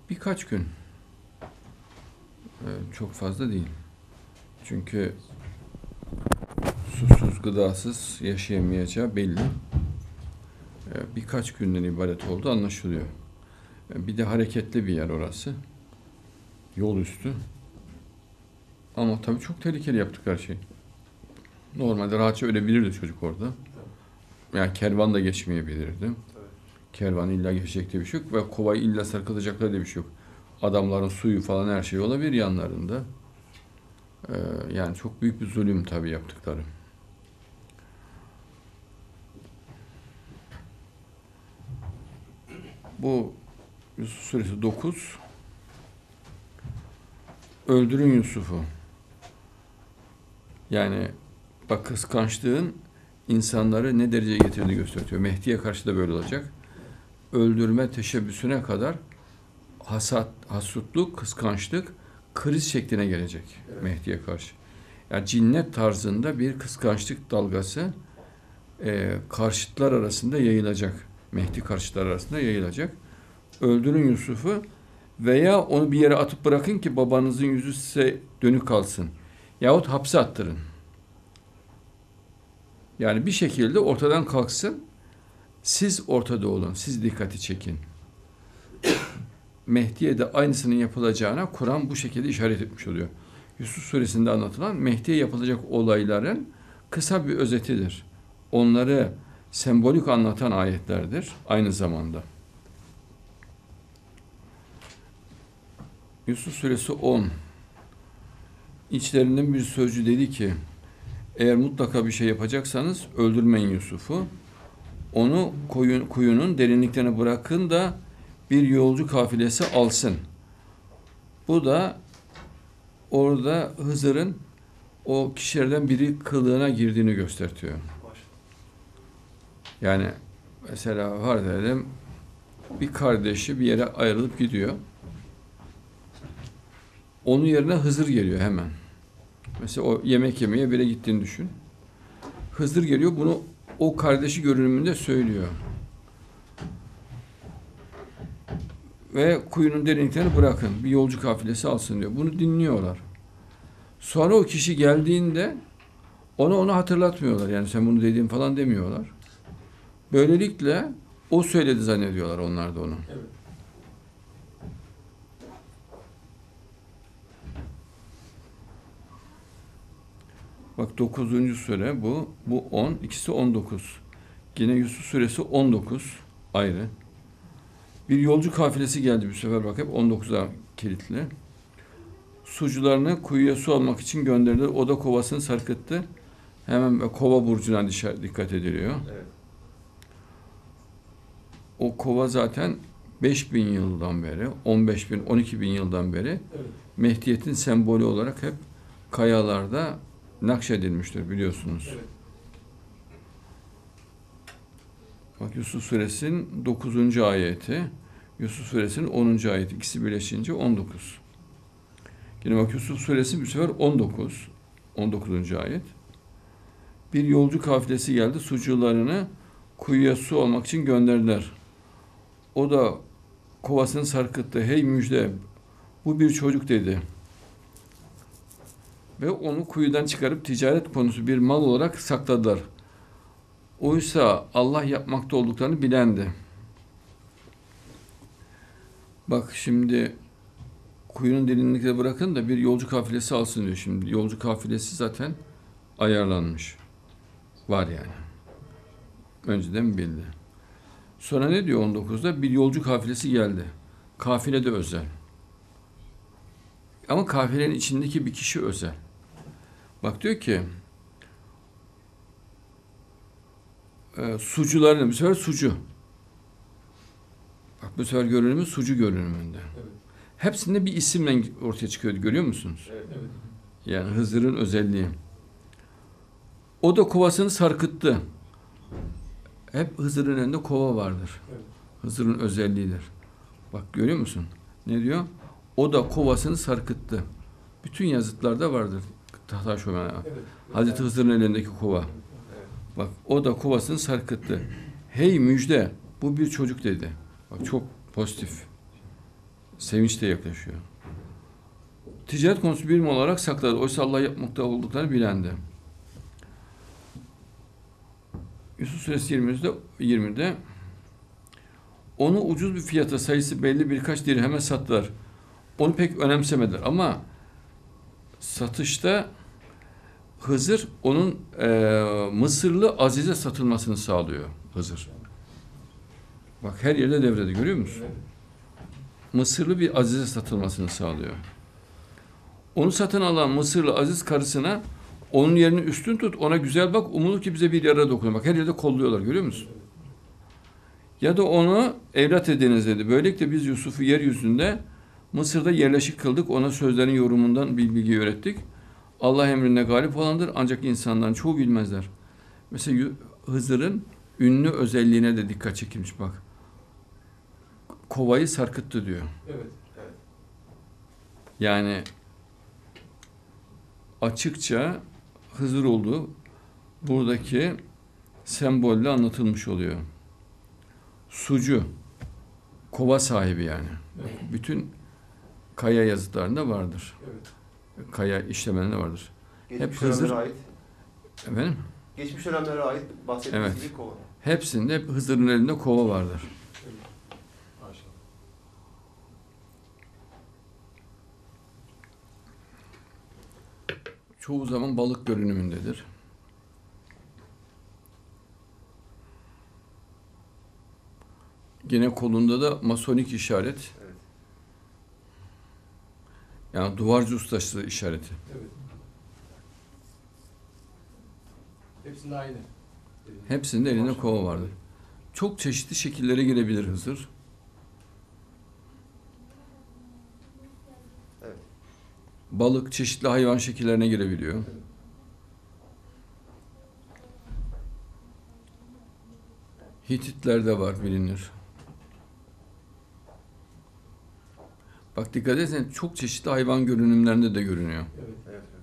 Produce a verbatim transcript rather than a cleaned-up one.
Birkaç gün. Ee, çok fazla değil. Çünkü susuz, gıdasız yaşayamayacağı belli. Ee, birkaç günden ibaret olduğu anlaşılıyor. Ee, bir de hareketli bir yer orası. Yol üstü. Ama tabii çok tehlikeli yaptık her şey. Normalde rahatça ölebilirdi çocuk orada. Yani kervan da geçmeyebilirdi. Kervan illa geçecek diye bir şey yok. Ve kovayı illa sarkıtacaklar diye bir şey yok. Adamların suyu falan her şey olabilir yanlarında. Ee, yani çok büyük bir zulüm tabii yaptıkları. Bu Yusuf Suresi dokuz. Öldürün Yusuf'u. Yani bak, kıskançlığın insanları ne dereceye getirdiğini gösteriyor. Mehdi'ye karşı da böyle olacak. Öldürme teşebbüsüne kadar hasat, hasutluk, kıskançlık kriz şekline gelecek, evet, Mehdi'ye karşı. Yani cinnet tarzında bir kıskançlık dalgası e, karşıtlar arasında yayılacak. Mehdi karşıtlar arasında yayılacak. Öldürün Yusuf'u veya onu bir yere atıp bırakın ki babanızın yüzü size dönük kalsın. Yahut hapse attırın. Yani bir şekilde ortadan kalksın. Siz ortada olun. Siz dikkati çekin. Mehdi'ye de aynısının yapılacağına Kur'an bu şekilde işaret etmiş oluyor. Yusuf Suresi'nde anlatılan Mehdi'ye yapılacak olayların kısa bir özetidir. Onları sembolik anlatan ayetlerdir aynı zamanda. Yusuf Suresi on. İçlerinden bir sözcü dedi ki, eğer mutlaka bir şey yapacaksanız öldürmeyin Yusuf'u. Onu koyun, kuyunun derinliklerine bırakın da bir yolcu kafilesi alsın. Bu da orada Hızır'ın o kişilerden biri kılığına girdiğini gösteriyor. Yani mesela var dedim, bir kardeşi bir yere ayrılıp gidiyor. Onun yerine Hızır geliyor hemen. Mesela o yemek yemeye bile gittiğini düşün. Hızır geliyor, bunu o kardeşi görünümünde söylüyor. Ve kuyunun derinliklerini bırakın, bir yolcu kafilesi alsın diyor. Bunu dinliyorlar. Sonra o kişi geldiğinde ona onu hatırlatmıyorlar. Yani sen bunu dediğin falan demiyorlar. Böylelikle o söyledi zannediyorlar onlar da onu. Evet. Bak, dokuzuncu sure bu. Bu on. İkisi on dokuz. Yine Yusuf suresi on dokuz. Ayrı. Bir yolcu kafilesi geldi bir sefer, bak hep on dokuza kilitli. Sucularını kuyuya su almak için gönderdiler. O da kovasını sarkıttı. Hemen kova burcuna dikkat ediliyor. Evet. O kova zaten beş bin yıldan beri, on beş bin, on iki bin yıldan beri, evet, Mehdiyet'in sembolü olarak hep kayalarda nakşedilmiştir, biliyorsunuz. Evet. Bak, Yusuf Suresinin dokuzuncu ayeti, Yusuf Suresinin onuncu ayeti, ikisi birleşince on dokuz. Yine bak, Yusuf Suresi bu sefer on dokuz, on dokuzuncu ayet. Bir yolcu kafilesi geldi, sucularını kuyuya su almak için gönderdiler. O da kovasını sarkıttı. Hey müjde, bu bir çocuk dedi. Ve onu kuyudan çıkarıp ticaret konusu bir mal olarak sakladılar. Oysa Allah yapmakta olduklarını bilendi. Bak şimdi, kuyunun derinlikte bırakın da bir yolcu kafilesi alsın diyor şimdi. Yolcu kafilesi zaten ayarlanmış. Var yani. Önceden bildi. Sonra ne diyor on dokuzda? Bir yolcu kafilesi geldi. Kafile de özel. Ama kafilenin içindeki bir kişi özel. Bak diyor ki, e, sucularını, bu sefer sucu. Bak, bu sefer görünümü sucu görünümünde. Evet. Hepsinde bir isimle ortaya çıkıyor, görüyor musunuz? Evet, evet. Yani Hızır'ın özelliği. O da kovasını sarkıttı. Hep Hızır'ın elinde kova vardır. Evet. Hızır'ın özelliğidir. Bak, görüyor musun? Ne diyor? O da kovasını sarkıttı. Bütün yazıtlarda vardır. Tahtaşömen'e. Evet. Hazreti Hızır'ın elindeki kova. Evet. Bak, o da kovasını sarkıttı. Hey müjde, bu bir çocuk dedi. Bak, çok pozitif. Sevinç de yaklaşıyor. Ticaret konusu birim olarak sakladı. Oysa Allah yapmakta olduklarını bilendi. Yusuf Suresi yirmide, yirmide onu ucuz bir fiyata, sayısı belli birkaç dirheme sattılar. Onu pek önemsemediler ama satışta Hızır onun e, Mısırlı Aziz'e satılmasını sağlıyor. Hızır. Bak her yerde devrede, görüyor musun? Mısırlı bir Aziz'e satılmasını sağlıyor. Onu satın alan Mısırlı Aziz karısına onun yerini üstün tut, ona güzel bak, umulur ki bize bir yara dokunuyor. Bak her yerde kolluyorlar, görüyor musun? Ya da onu evlat ediniz dedi. Böylelikle biz Yusuf'u yeryüzünde Mısır'da yerleşik kıldık. Ona sözlerin yorumundan bir bilgi öğrettik. Allah emrinde galip olandır ancak insanların çoğu bilmezler. Mesela Hızır'ın ünlü özelliğine de dikkat çekilmiş bak. Kovayı sarkıttı diyor. Evet, evet. Yani açıkça Hızır olduğu buradaki sembolle anlatılmış oluyor. Sucu, kova sahibi yani. Evet. Bütün kaya yazıtlarında vardır. Evet. Kaya işlemelerinde vardır. Geçmiş Hep Hızır- dönemlere ait. Efendim? Geçmiş dönemlere ait bahsettiğimiz Evet. gibi kova. Hepsinde hep Hızır'ın elinde kova vardır. Maşallah. Çoğu zaman balık görünümündedir. Yine kolunda da masonik işaret. Evet. Yani duvarcı ustası işareti. Evet. Hepsinde aynı. Hepsinde elinde kova vardır. Çok çeşitli şekillere girebilir Hızır. Evet. Balık, çeşitli hayvan şekillerine girebiliyor. Hititlerde var, bilinir. Bak dikkat etsen çok çeşitli hayvan görünümlerinde de görünüyor. Evet. Evet. evet.